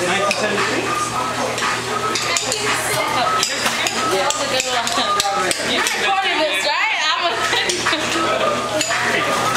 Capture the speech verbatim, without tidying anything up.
nineteen seventy-three? Yeah, that's a good one. You recorded this, right? I'm a